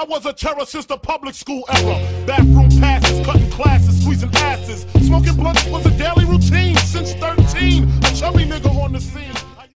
I was a terror since the public school era. Bathroom passes, cutting classes, squeezing asses. Smoking blunts was a daily routine since 13. A chubby nigga on the scene.